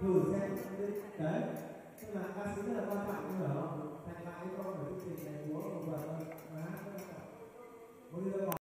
thử xem đấy, tức là ca sĩ rất là quan trọng, hiểu không? Thành lại cái con ở chương trình này múa một vở hát rất là một